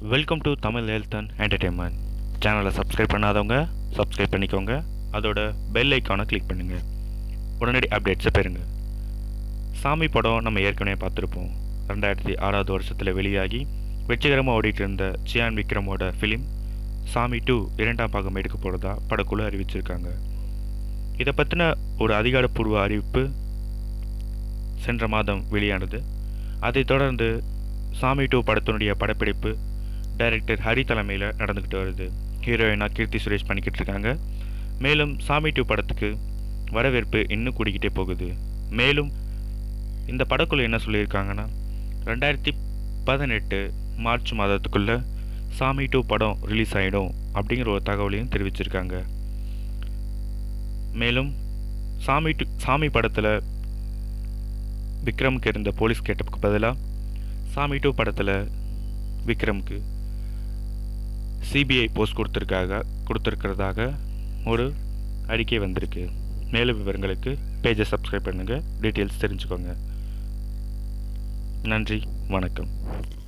Welcome to Tamil health and entertainment சேனலை subscribe பண்ணாதவங்க subscribe பண்ணிக்கோங்க. அதோட பெல் ஐக்கானை கிளிக் பண்ணுங்கள். உடனடி அப்டேட்ஸை பெறுங்க. சாமி படம் நம்ம ஏற்கனவே பார்த்துருப்போம். 2006 வருஷத்தில் வெளியாகி வெற்றிகரமாக ஓடிட்டு இருந்த சியான் விக்ரமோட ஃபிலிம் சாமி 2 2ஆம் பாகம் எடுக்க போகிறதா படக்குழு அறிவிச்சிருக்காங்க. இதை பற்றின ஒரு அதிகாரப்பூர்வ அறிவிப்பு சென்ற மாதம் வெளியானது. அதைத் தொடர்ந்து சாமி 2 படத்தினுடைய படப்பிடிப்பு டைரக்டர் ஹரி தலைமையில் நடந்துக்கிட்டு வருது. ஹீரோயினாக கீர்த்தி சுரேஷ் பண்ணிக்கிட்டு இருக்காங்க. மேலும் சாமி 2 படத்துக்கு வரவேற்பு இன்னும் கூடிக்கிட்டே போகுது. மேலும் இந்த படக்குழு என்ன சொல்லியிருக்காங்கன்னா 2018 மார்ச் மாதத்துக்குள்ளே சாமி 2 படம் ரிலீஸ் ஆகிடும் அப்படிங்கிற ஒரு தகவலையும் தெரிவிச்சிருக்காங்க. மேலும் சாமி படத்தில் விக்ரமுக்கு இருந்த போலீஸ் கேட்டப்புக்கு பதிலாக சாமி 2 படத்தில் விக்ரமுக்கு சிபிஐ போஸ்ட் கொடுத்துருக்கிறதாக ஒரு அறிக்கை வந்திருக்கு. மேலும் விவரங்களுக்கு பேஜை சப்ஸ்கிரைப் பண்ணுங்கள், டீட்டெயில்ஸ் தெரிஞ்சுக்கோங்க. நன்றி, வணக்கம்.